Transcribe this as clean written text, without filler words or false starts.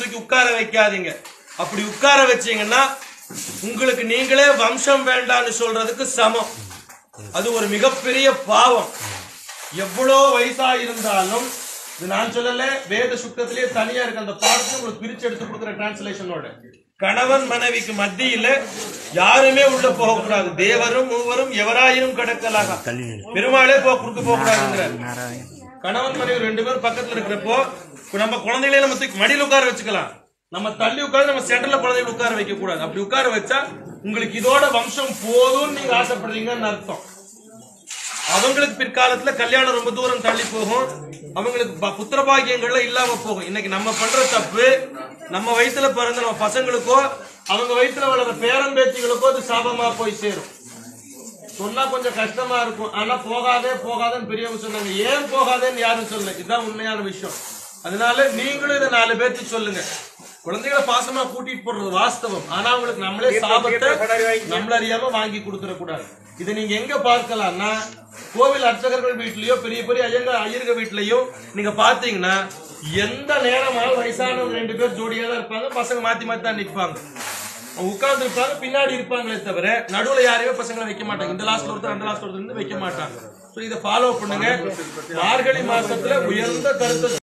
தூக்கி உட்கார வைக்காதீங்க. அப்படி உட்கார வச்சீங்கன்னா உங்களுக்கு நீங்களே வம்சம் வேண்டான்னு சொல்றதுக்கு சமம். அது ஒரு மிகப்பெரிய பாவம். எவ்வளோ வயசா இருந்தாலும், இது நான் சொல்லல, வேத சுத்தத்திலேயே தனியா இருக்கு அந்த பாடத்தை உங்களுக்கு பிரிச்சு எடுத்து கொடுக்குற டிரான்ஸ்லேஷனோட, கணவன் மனைவிக்கு மத்தியில யாருமே உள்ள போக கூடாது. தேவரும் மூவரும் எவராயினும் கடக்கலாக, பெருமாளே குறுக்க போக கூடாதுங்கிற. கணவன் மனைவி 2 பேரும் பக்கத்துல இருக்கிறப்போ நம்ம குழந்தைகளே நம்ம தூக்கி மடியில் உட்கார வச்சுக்கலாம். நம்ம தள்ளி உட்காந்து நம்ம சென்டர்ல குழந்தைகள் உட்கார வைக்க கூடாது. அப்படி உட்கார வச்சா உங்களுக்கு இதோட வம்சம் போதும்னு நீங்க ஆசைப்படுறீங்கன்னு அர்த்தம். அவங்களுக்கு பிற்காலத்துல கல்யாணம் ரொம்ப தூரம் தள்ளி போகும், அவங்களுக்கு புத்திர பாக்கியங்கள்ல இல்லாம போகும். இன்னைக்கு நம்ம பண்ற தப்பு நம்ம வயிற்றுல பிறந்த நம்ம பசங்களுக்கோ அவங்க வயிற்றுல வளர்ற பேரன் பேத்திகளுக்கோ அது சாபமா போய் சேரும். சொன்னா கொஞ்சம் கஷ்டமா இருக்கும். ஆனா போகாதே போகாதேன்னு பெரியவங்க சொன்னாங்க. ஏன் போகாதேன்னு யாரும் சொல்லல. இதுதான் உண்மையான விஷயம். அதனால நீங்களும் இதை 4 பேருக்கு சொல்லுங்க. குழந்தைகளை பாசமா கூட்டிட்டு போறது வாஸ்தவம். ஆனா அவங்களுக்கு நம்மளே சாபத்தை நம்மள அறியாம வாங்கி கொடுத்துட கூடாது. இதை நீங்க எங்க பார்க்கலாம்னா, கோவில் அர்ச்சகர்கள் வீட்லயோ பெரிய பெரிய ஐயர்க வீட்லயோ நீங்க பாத்தீங்கன்னா எந்த நேரமாலும் வயசானவங்க 2 பேர் ஜோடியா தான் இருப்பாங்க. பசங்க மாத்தி மாத்தி தான் நிற்பாங்க. உட்கார்ந்து இருப்பாங்க, பின்னாடி இருப்பாங்களே தவிர நடுவுல யாரையோ பசங்களை வைக்க மாட்டாங்க. இந்த லாஸ்ட்ல ஒருத்தர் அந்த லாஸ்ட்ல ஒருத்தர் வைக்க மாட்டாங்க. இதை ஃபாலோ பண்ணுங்க. மார்கழி மாசத்துல உயர்ந்த கருத்து